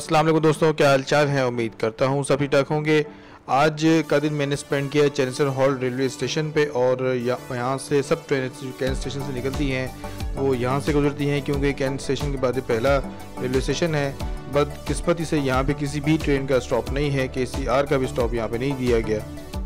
अस्सलाम वालेकुम दोस्तों, क्या हालचाल है। उम्मीद करता हूँ सभी ठीक होंगे। आज का दिन मैंने स्पेंड किया चैनेसर हॉल्ट रेलवे स्टेशन पे और यहाँ से सब ट्रेनें जो कैन स्टेशन से निकलती हैं वो यहाँ से गुजरती हैं, क्योंकि कैन स्टेशन के बाद पहला रेलवे स्टेशन है। बदकिस्मती से यहाँ पे किसी भी ट्रेन का स्टॉप नहीं है, KCR का भी स्टॉप यहाँ पे नहीं दिया गया।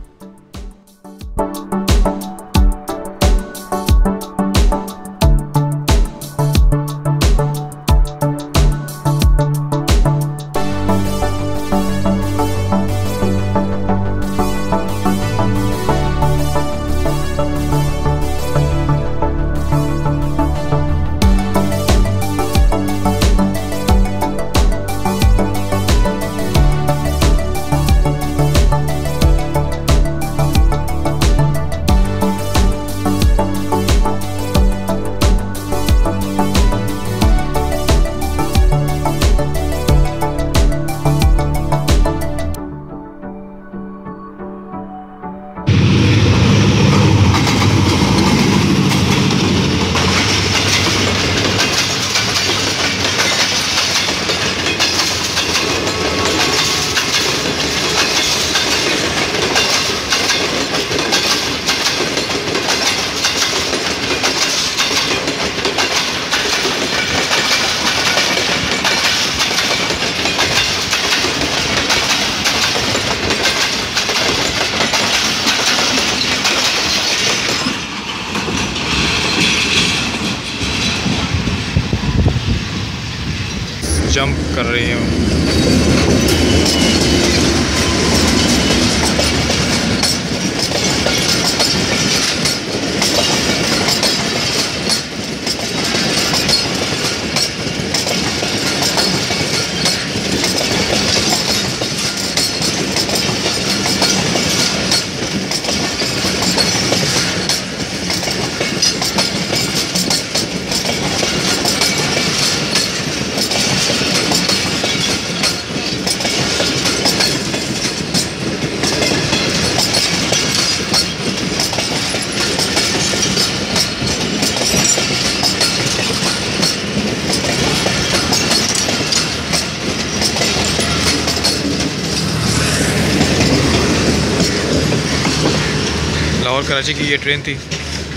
जंप कर रही हूँ। लाहौर कराची की ये ट्रेन थी।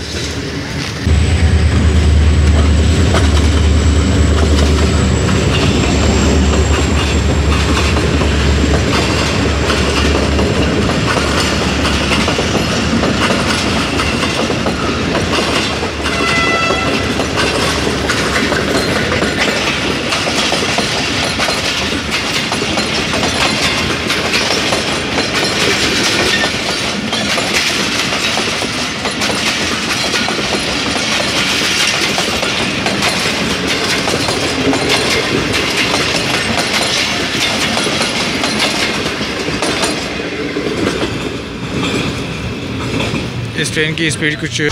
इस ट्रेन की स्पीड कुछ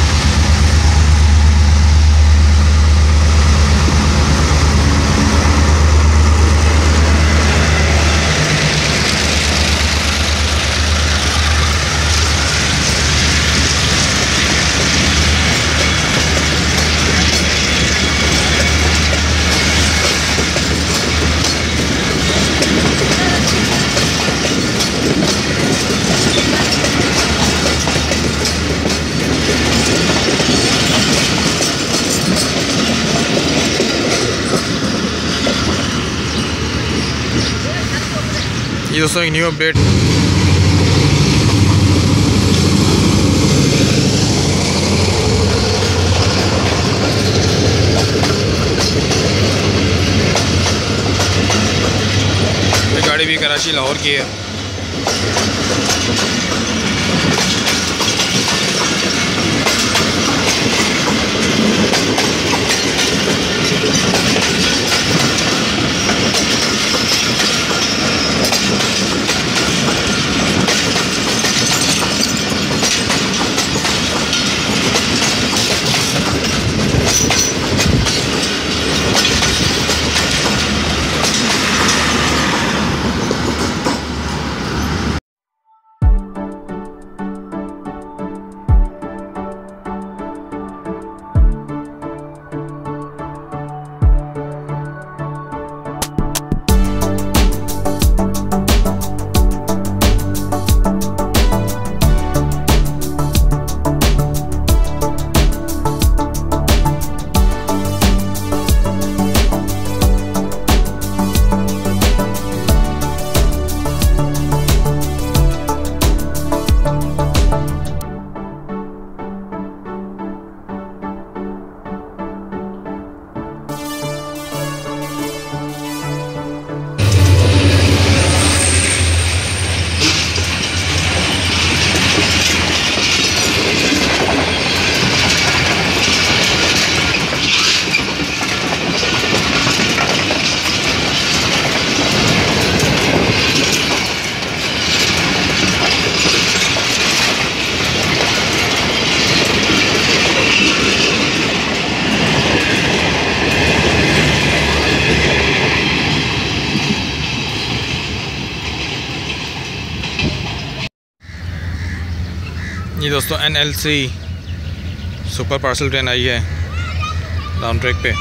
ये दोस्तों एक न्यू अपडेट। ये गाड़ी भी कराची लाहौर की है। ये दोस्तों NLC सुपर पार्सल ट्रेन आई है राउंड ट्रैक पे।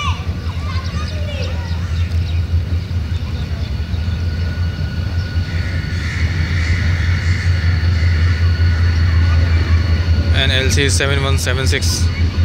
NLC 7176।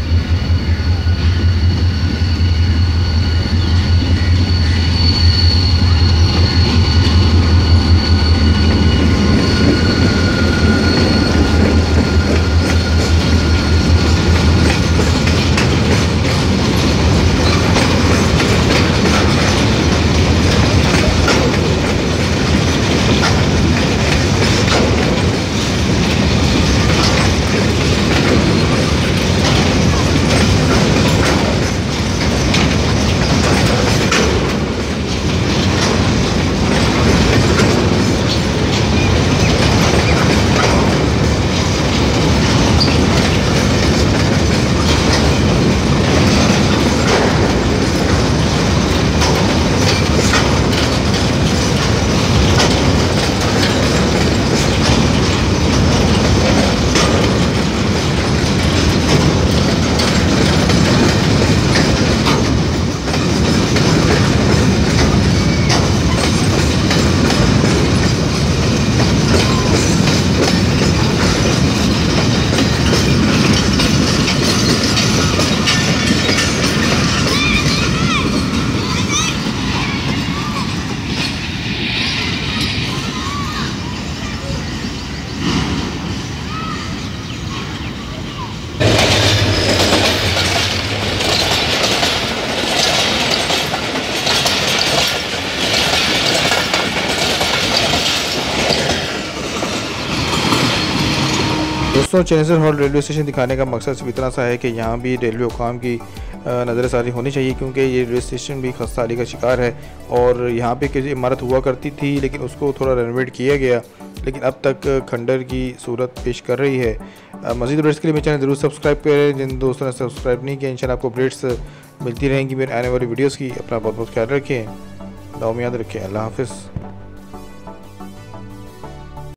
दोस्तों चेनेसर हॉल्ट रेलवे स्टेशन दिखाने का मकसद सिर्फ इतना सा है कि यहाँ भी रेलवे हुकाम की नज़रसारी होनी चाहिए, क्योंकि ये रेलवे स्टेशन भी खस्ता हाली का शिकार है। और यहाँ पे किसी इमारत हुआ करती थी लेकिन उसको थोड़ा रेनोवेट किया गया, लेकिन अब तक खंडर की सूरत पेश कर रही है। मज़ीद अपडेट्स के लिए मेरे चैनल ज़रूर सब्सक्राइब करें। जिन दोस्तों ने सब्सक्राइब नहीं किया, इंशाल्लाह आपको अपडेट्स मिलती रहेंगी मेरे आने वाली वीडियोज़ की। अपना बहुत बहुत ख्याल रखें, दुआ में याद रखें। अल्लाह हाफ़िज़।